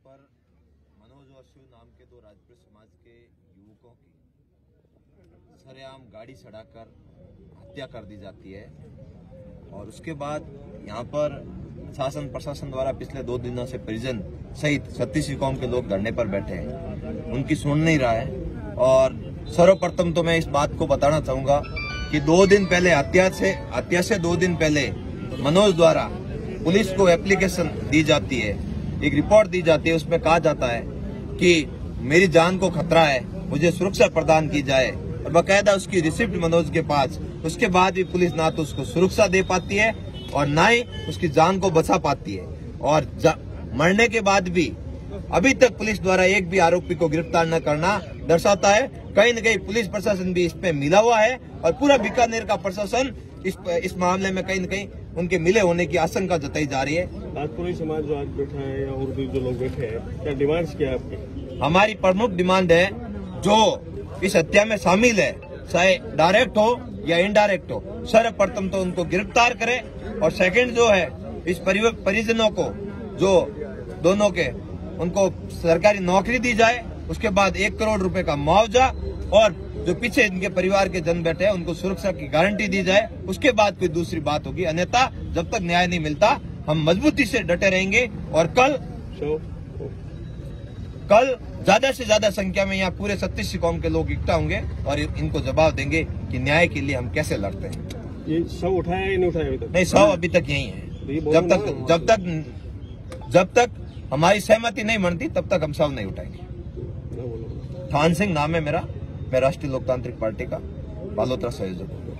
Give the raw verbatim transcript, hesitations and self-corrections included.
पर मनोज और शिव नाम के दो राजपूत समाज के युवकों की सरेआम गाड़ी सड़ाकर हत्या कर दी जाती है। और उसके बाद यहाँ पर शासन प्रशासन द्वारा पिछले दो दिनों से परिजन सहित छत्तीस कौम के लोग धरने पर बैठे हैं, उनकी सुन नहीं रहा है। और सर्वप्रथम तो मैं इस बात को बताना चाहूंगा कि दो दिन पहले हत्या से हत्या से दो दिन पहले मनोज द्वारा पुलिस को एप्लीकेशन दी जाती है, एक रिपोर्ट दी जाती है। उसमें कहा जाता है कि मेरी जान को खतरा है, मुझे सुरक्षा प्रदान की जाए, और बाकायदा उसकी रिसिप्ट मनोज के पास। उसके बाद भी पुलिस ना तो उसको सुरक्षा दे पाती है और ना ही उसकी जान को बचा पाती है। और मरने के बाद भी अभी तक पुलिस द्वारा एक भी आरोपी को गिरफ्तार न करना दर्शाता है कहीं न कहीं पुलिस प्रशासन भी इस पे मिला हुआ है और पूरा बीकानेर का प्रशासन इस इस मामले में कहीं न कहीं उनके मिले होने की आशंका जताई जा रही है। राजपुरी समाज जो आज बैठा है या और भी जो लोग बैठे हैं, क्या डिमांड्स क्या है आपकी? हमारी प्रमुख डिमांड है जो इस हत्या में शामिल है, चाहे डायरेक्ट हो या इनडायरेक्ट हो, सर्वप्रथम तो उनको गिरफ्तार करे। और सेकंड जो है इस परिजनों को जो दोनों के उनको सरकारी नौकरी दी जाए, उसके बाद एक करोड़ रुपए का मुआवजा, और जो पीछे इनके परिवार के जन बैठे हैं उनको सुरक्षा की गारंटी दी जाए। उसके बाद कोई दूसरी बात होगी, अन्यथा जब तक न्याय नहीं मिलता हम मजबूती से डटे रहेंगे। और कल कल ज्यादा से ज्यादा संख्या में यहाँ पूरे छत्तीस कौम के लोग इकट्ठा होंगे और इनको जवाब देंगे कि न्याय के लिए हम कैसे लड़ते हैं। ये शव उठाया या नहीं उठाया अभी तक? नहीं, शव अभी तक यही है। जब तक जब तक जब तक हमारी सहमति नहीं बनती तब तक हम शव नहीं उठाएंगे। थान सिंह नाम है मेरा, मैं राष्ट्रीय लोकतांत्रिक पार्टी का बालोतरा संयोजक हूँ।